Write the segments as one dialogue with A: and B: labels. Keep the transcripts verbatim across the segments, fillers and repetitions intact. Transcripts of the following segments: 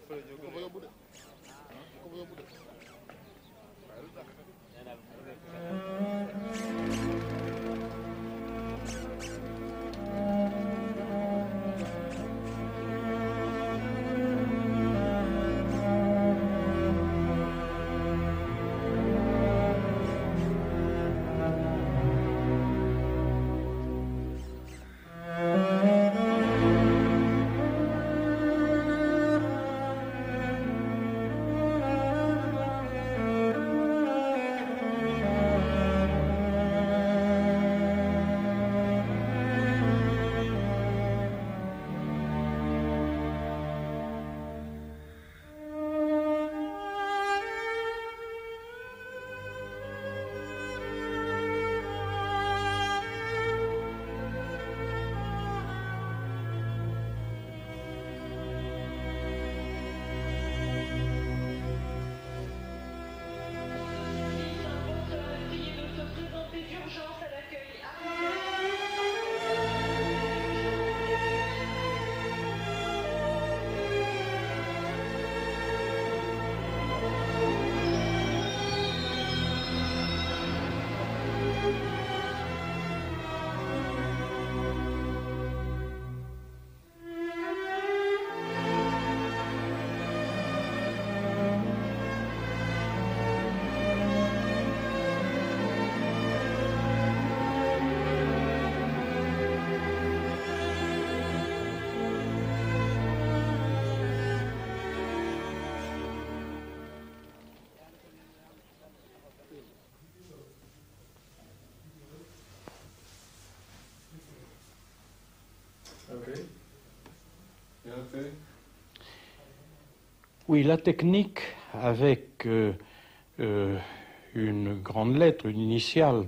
A: Oui, la technique avec euh, euh, une grande lettre, une initiale,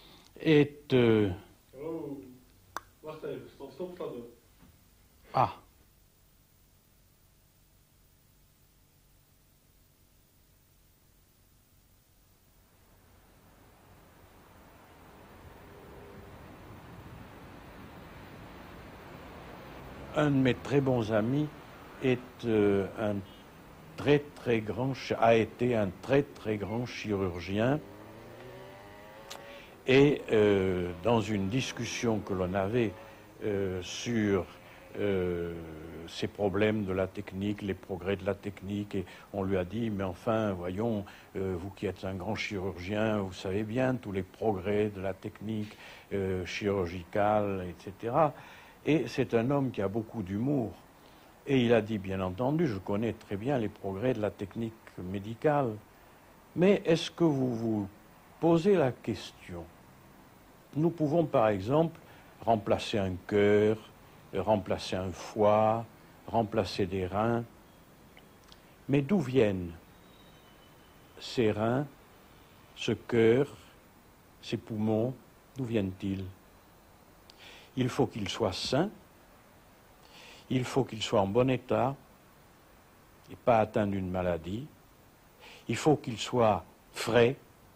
A: est... Euh...
B: Oh, wacht even, stop, stop, stop.
A: Ah. Un de mes très bons amis est euh, un très très grand, a été un très très grand chirurgien, et euh, dans une discussion que l'on avait euh, sur euh, ces problèmes de la technique, les progrès de la technique, et on lui a dit, mais enfin, voyons, euh, vous qui êtes un grand chirurgien, vous savez bien tous les progrès de la technique euh, chirurgicale, et cetera. Et c'est un homme qui a beaucoup d'humour. Et il a dit, bien entendu, je connais très bien les progrès de la technique médicale, mais est-ce que vous vous posez la question? Nous pouvons, par exemple, remplacer un cœur, remplacer un foie, remplacer des reins. Mais d'où viennent ces reins, ce cœur, ces poumons, d'où viennent-ils? Il faut qu'ils soient sains, il faut qu'ils soient en bon état et pas atteints d'une maladie, il faut qu'ils soient frais.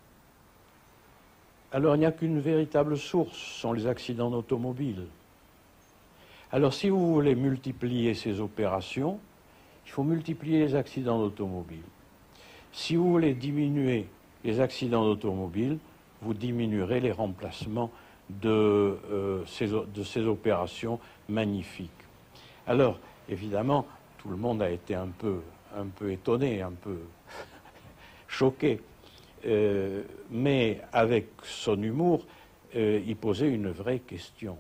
A: Alors il n'y a qu'une véritable source, ce sont les accidents d'automobile. Alors si vous voulez multiplier ces opérations, il faut multiplier les accidents d'automobile. Si vous voulez diminuer les accidents d'automobile, vous diminuerez les remplacements de, euh, ces, de ces opérations magnifiques. Alors, évidemment, tout le monde a été un peu, un peu étonné, un peu choqué. Euh, mais avec son humour, euh, il posait une vraie question.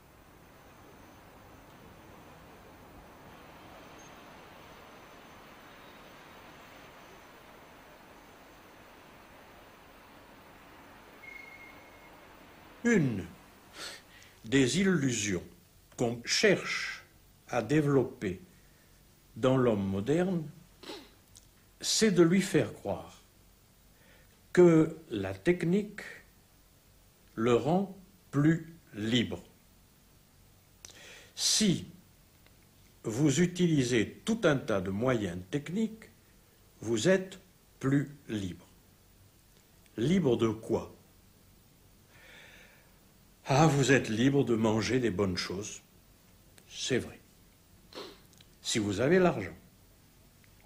A: Une des illusions qu'on cherche à développer dans l'homme moderne, c'est de lui faire croire que la technique le rend plus libre. Si vous utilisez tout un tas de moyens techniques, vous êtes plus libre. Libre de quoi? Ah, vous êtes libre de manger des bonnes choses. C'est vrai. Si vous avez l'argent.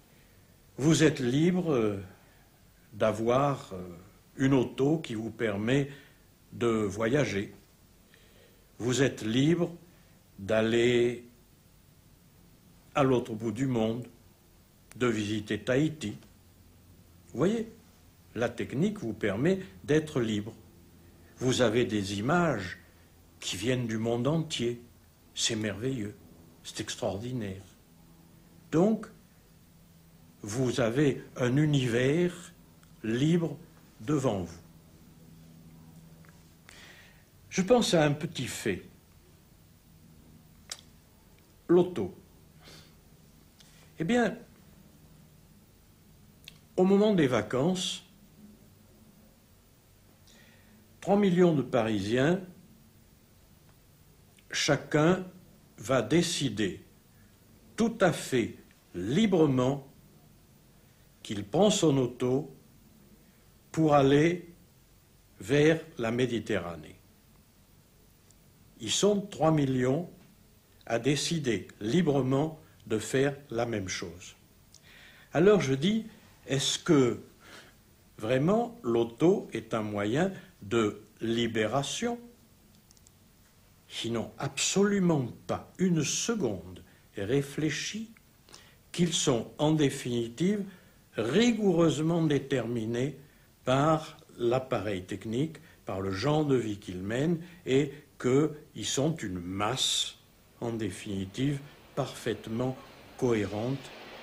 A: Vous êtes libre d'avoir une auto qui vous permet de voyager. Vous êtes libre d'aller à l'autre bout du monde, de visiter Tahiti. Vous voyez, la technique vous permet d'être libre. Vous avez des images qui viennent du monde entier. C'est merveilleux, c'est extraordinaire. Donc, vous avez un univers libre devant vous. Je pense à un petit fait. L'auto. Eh bien, au moment des vacances, trois millions de Parisiens, chacun va décider tout à fait librement qu'il prend son auto pour aller vers la Méditerranée. Ils sont trois millions à décider librement de faire la même chose. Alors je dis, est-ce que vraiment l'auto est un moyen de libération? Sinon, absolument pas une seconde réfléchis qu'ils sont en définitive rigoureusement déterminés par l'appareil technique, par le genre de vie qu'ils mènent, et qu'ils sont une masse, en définitive, parfaitement cohérente.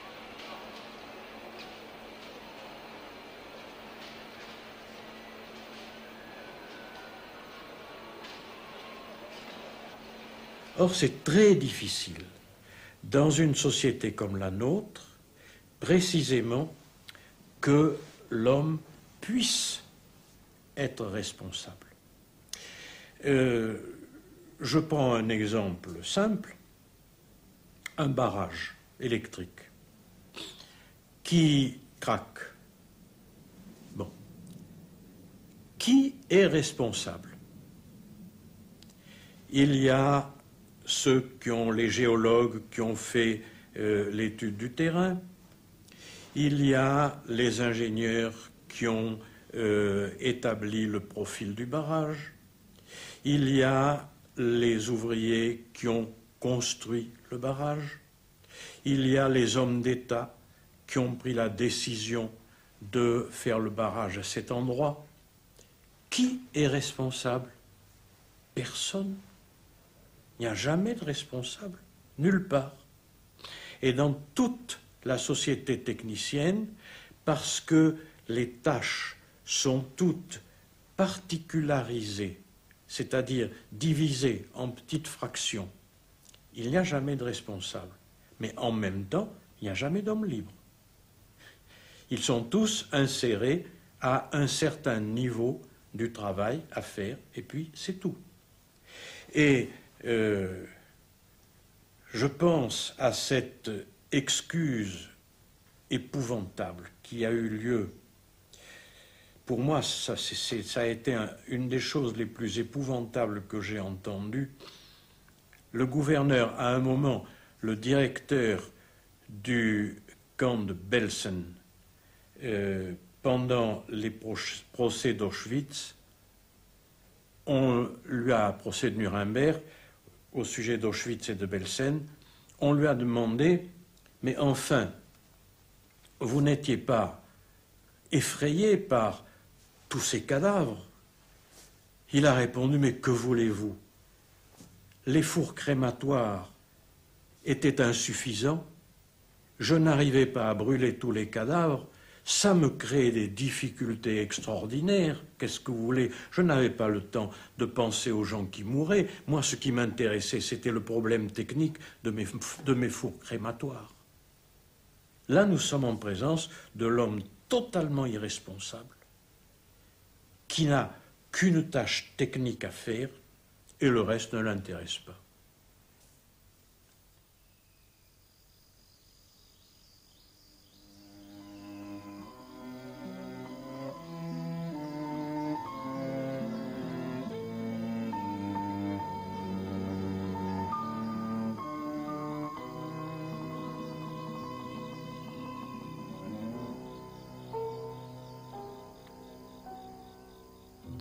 A: Or, c'est très difficile, dans une société comme la nôtre, précisément, que l'homme puisse être responsable. Euh, je prends un exemple simple, un barrage électrique qui craque. Bon. Qui est responsable? Il y a ceux qui ont, les géologues qui ont fait euh, l'étude du terrain, il y a les ingénieurs qui ont euh, établi le profil du barrage, il y a les ouvriers qui ont construit le barrage, il y a les hommes d'État qui ont pris la décision de faire le barrage à cet endroit. Qui est responsable? Personne. Il n'y a jamais de responsable, nulle part. Et dans toute la société technicienne, parce que les tâches sont toutes particularisées, c'est-à-dire divisées en petites fractions, il n'y a jamais de responsable. Mais en même temps, il n'y a jamais d'homme libre. Ils sont tous insérés à un certain niveau du travail à faire, et puis c'est tout. Et euh, je pense à cette excuse épouvantable qui a eu lieu. Pour moi, ça, c'est, ça a été un, une des choses les plus épouvantables que j'ai entendues. Le gouverneur, à un moment, le directeur du camp de Belsen, euh, pendant les procès d'Auschwitz, on lui a, procès de Nuremberg, au sujet d'Auschwitz et de Belsen, on lui a demandé, mais enfin, vous n'étiez pas effrayé par tous ces cadavres? Il a répondu, mais que voulez-vous? Les fours crématoires étaient insuffisants, je n'arrivais pas à brûler tous les cadavres, ça me créait des difficultés extraordinaires. Qu'est-ce que vous voulez? Je n'avais pas le temps de penser aux gens qui mouraient. Moi, ce qui m'intéressait, c'était le problème technique de mes, de mes fours crématoires. Là, nous sommes en présence de l'homme totalement irresponsable, qui n'a qu'une tâche technique à faire, et le reste ne l'intéresse pas.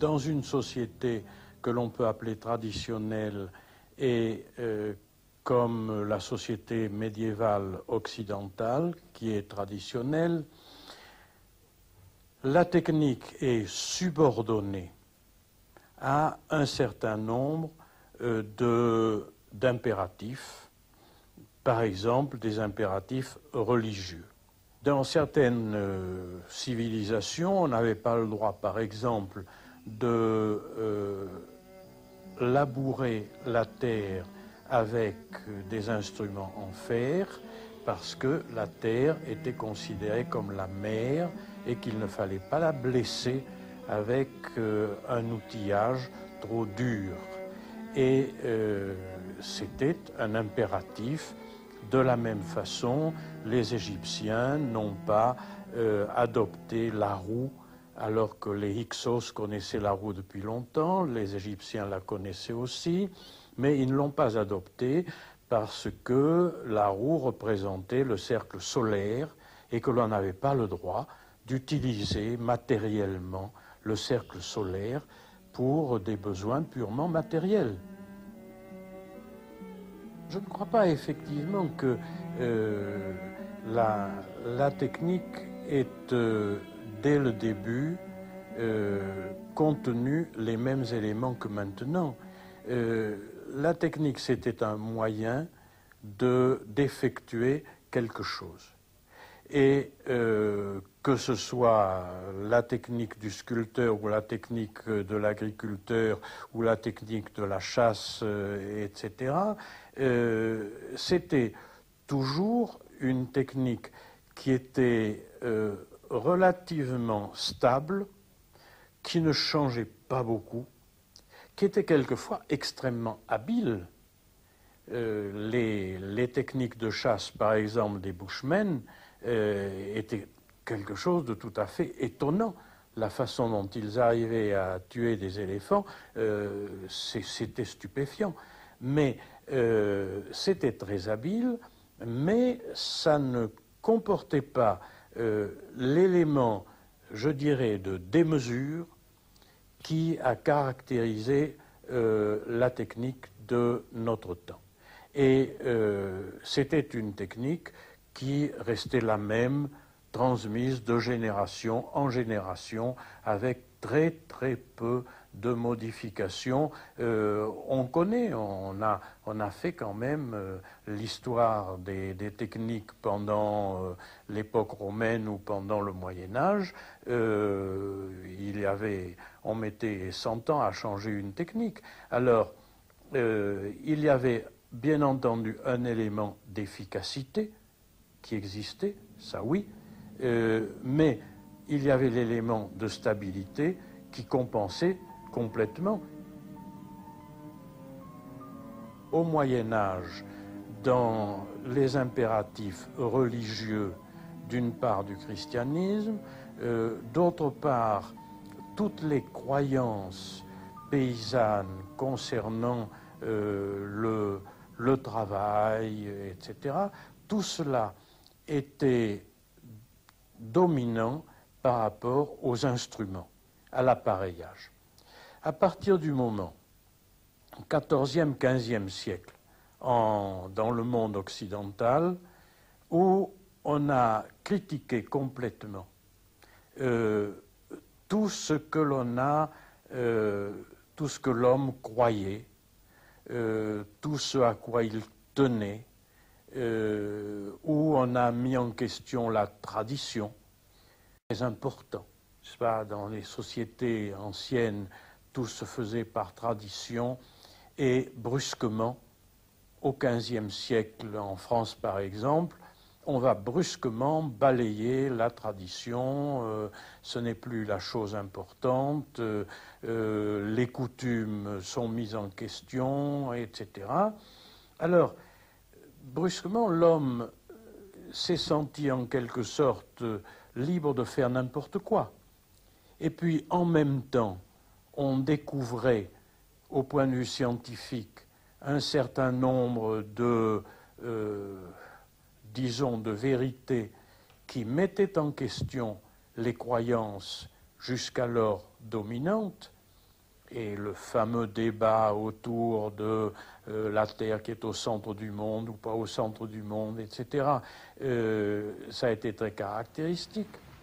A: dans une société que l'on peut appeler traditionnelle et euh, comme la société médiévale occidentale, qui est traditionnelle, la technique est subordonnée à un certain nombre euh, de, d'impératifs, par exemple des impératifs religieux. Dans certaines euh, civilisations, on n'avait pas le droit, par exemple, de euh, labourer la terre avec des instruments en fer, parce que la terre était considérée comme la mère et qu'il ne fallait pas la blesser avec euh, un outillage trop dur. Et euh, c'était un impératif. De la même façon, les Égyptiens n'ont pas euh, adopté la roue, alors que les Hyksos connaissaient la roue depuis longtemps, les Égyptiens la connaissaient aussi, mais ils ne l'ont pas adoptée parce que la roue représentait le cercle solaire et que l'on n'avait pas le droit d'utiliser matériellement le cercle solaire pour des besoins purement matériels. Je ne crois pas effectivement que euh, la, la technique ait, euh, dès le début, euh, contenu les mêmes éléments que maintenant. Euh, la technique, c'était un moyen de, d'effectuer quelque chose. Et euh, que ce soit la technique du sculpteur ou la technique de l'agriculteur ou la technique de la chasse, euh, et cetera, euh, c'était toujours une technique qui était euh, relativement stable, qui ne changeait pas beaucoup, qui était quelquefois extrêmement habile. Euh, les, les techniques de chasse, par exemple, des Bushmen, euh, étaient quelque chose de tout à fait étonnant. La façon dont ils arrivaient à tuer des éléphants, euh, c'était stupéfiant. Mais euh, c'était très habile, mais ça ne comportait pas euh, l'élément, je dirais, de démesure qui a caractérisé euh, la technique de notre temps. Et euh, c'était une technique qui restait la même, transmise de génération en génération, avec très très peu de modifications. Euh, on connaît, on a, on a fait quand même euh, l'histoire des, des techniques pendant euh, l'époque romaine ou pendant le Moyen-Âge. Euh, il y avait, on mettait cent ans à changer une technique. Alors, euh, il y avait bien entendu un élément d'efficacité qui existait, ça oui, euh, mais il y avait l'élément de stabilité qui compensait complètement. Au Moyen-Âge, dans les impératifs religieux, d'une part du christianisme, euh, d'autre part, toutes les croyances paysannes concernant euh, le, le travail, et cetera, tout cela était dominant par rapport aux instruments, à l'appareillage. À partir du moment, au quatorzième, quinzième siècle, en, dans le monde occidental, où on a critiqué complètement euh, tout ce que l'on a, euh, tout ce que l'homme croyait, euh, tout ce à quoi il tenait, euh, où on a mis en question la tradition. C'est important, n'est-ce pas? Dans les sociétés anciennes, tout se faisait par tradition, et brusquement, au quinzième siècle, en France par exemple, on va brusquement balayer la tradition, euh, ce n'est plus la chose importante, euh, euh, les coutumes sont mises en question, et cetera. Alors, brusquement, l'homme s'est senti en quelque sorte libre de faire n'importe quoi. Et puis, en même temps, on découvrait, au point de vue scientifique, un certain nombre de, euh, disons, de vérités qui mettaient en question les croyances jusqu'alors dominantes. et le fameux débat autour de euh, la Terre qui est au centre du monde ou pas au centre du monde, et cetera, euh, ça a été très caractéristique.